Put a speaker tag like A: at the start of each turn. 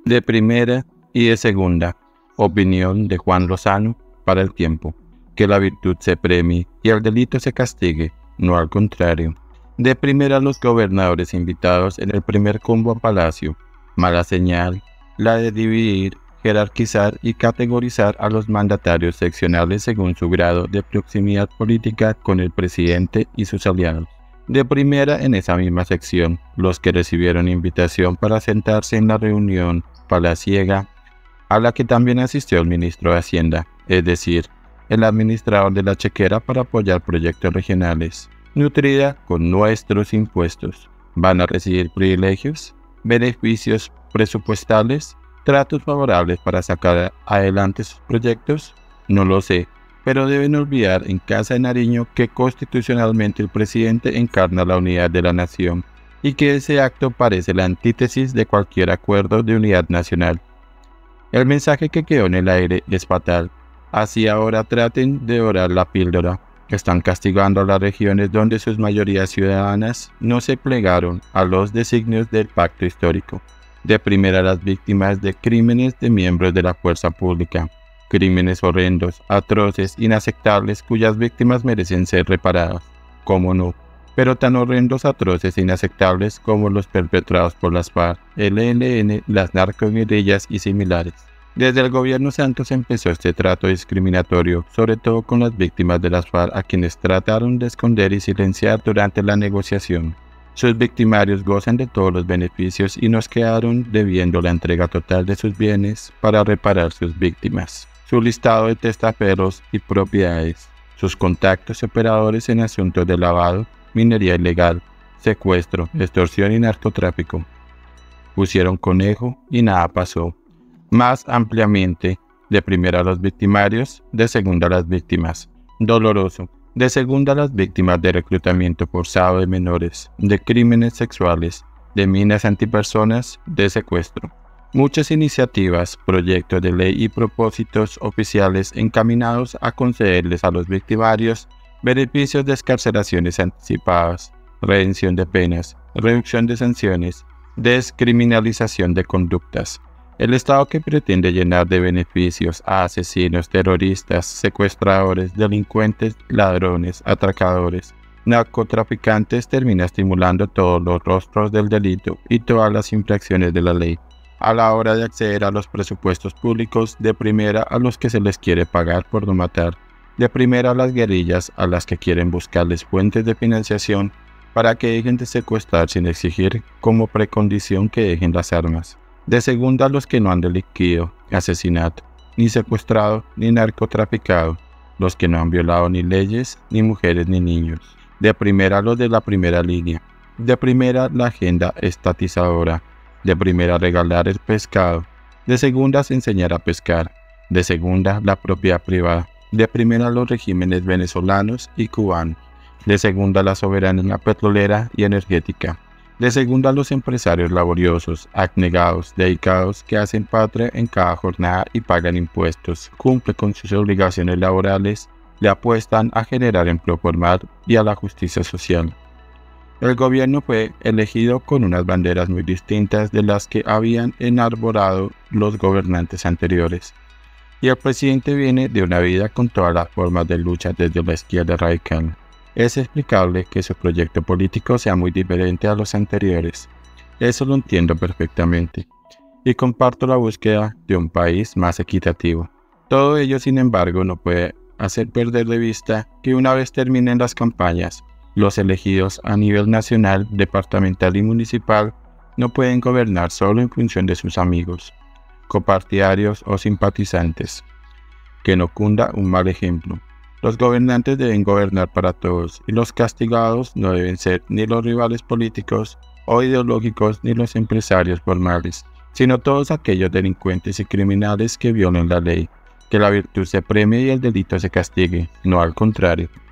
A: De primera y de segunda, opinión de Juan Lozano para El Tiempo: que la virtud se premie y el delito se castigue, no al contrario. De primera, los gobernadores invitados en el primer combo a Palacio: mala señal la de dividir, jerarquizar y categorizar a los mandatarios seccionales según su grado de proximidad política con el presidente y sus aliados. De primera, en esa misma sección, los que recibieron invitación para sentarse en la reunión palaciega, a la que también asistió el ministro de Hacienda, es decir, el administrador de la chequera para apoyar proyectos regionales, nutrida con nuestros impuestos. ¿Van a recibir privilegios, beneficios presupuestales, tratos favorables para sacar adelante sus proyectos? No lo sé, pero deben olvidar en Casa de Nariño que constitucionalmente el presidente encarna la unidad de la nación y que ese acto parece la antítesis de cualquier acuerdo de unidad nacional. El mensaje que quedó en el aire es fatal. Así ahora traten de dorar la píldora. Están castigando a las regiones donde sus mayorías ciudadanas no se plegaron a los designios del pacto histórico. De primera, las víctimas de crímenes de miembros de la fuerza pública. Crímenes horrendos, atroces, inaceptables, cuyas víctimas merecen ser reparadas. ¿Cómo no? Pero tan horrendos, atroces e inaceptables como los perpetrados por las FARC, el ELN, las narcoguerrillas y similares. Desde el gobierno Santos empezó este trato discriminatorio, sobre todo con las víctimas de las FARC, a quienes trataron de esconder y silenciar durante la negociación. Sus victimarios gozan de todos los beneficios y nos quedaron debiendo la entrega total de sus bienes para reparar sus víctimas, su listado de testaferros y propiedades, sus contactos y operadores en asuntos de lavado, minería ilegal, secuestro, extorsión y narcotráfico. Pusieron conejo y nada pasó. Más ampliamente, de primera a los victimarios, de segunda a las víctimas. Doloroso. De segunda a las víctimas de reclutamiento forzado de menores, de crímenes sexuales, de minas antipersonas, de secuestro. Muchas iniciativas, proyectos de ley y propósitos oficiales encaminados a concederles a los victimarios beneficios de excarcelaciones anticipadas, redención de penas, reducción de sanciones, descriminalización de conductas. El Estado, que pretende llenar de beneficios a asesinos, terroristas, secuestradores, delincuentes, ladrones, atracadores, narcotraficantes, termina estimulando todos los rostros del delito y todas las infracciones de la ley. A la hora de acceder a los presupuestos públicos, de primera a los que se les quiere pagar por no matar, de primera a las guerrillas a las que quieren buscarles fuentes de financiación para que dejen de secuestrar sin exigir como precondición que dejen las armas. De segunda a los que no han delinquido asesinato, ni secuestrado, ni narcotraficado, los que no han violado ni leyes, ni mujeres, ni niños. De primera a los de la primera línea. De primera la agenda estatizadora. De primera regalar el pescado. De segunda enseñar a pescar. De segunda la propiedad privada. De primera los regímenes venezolanos y cubanos. De segunda la soberanía petrolera y energética. De segunda los empresarios laboriosos, abnegados, dedicados, que hacen patria en cada jornada y pagan impuestos, cumplen con sus obligaciones laborales, le apuestan a generar empleo formal y a la justicia social. El gobierno fue elegido con unas banderas muy distintas de las que habían enarbolado los gobernantes anteriores. Y el presidente viene de una vida con todas las formas de lucha desde la izquierda radical. Es explicable que su proyecto político sea muy diferente a los anteriores. Eso lo entiendo perfectamente. Y comparto la búsqueda de un país más equitativo. Todo ello, sin embargo, no puede hacer perder de vista que una vez terminen las campañas, los elegidos a nivel nacional, departamental y municipal no pueden gobernar solo en función de sus amigos, copartidarios o simpatizantes. Que no cunda un mal ejemplo. Los gobernantes deben gobernar para todos, y los castigados no deben ser ni los rivales políticos o ideológicos ni los empresarios formales, sino todos aquellos delincuentes y criminales que violen la ley. Que la virtud se premie y el delito se castigue, no al contrario.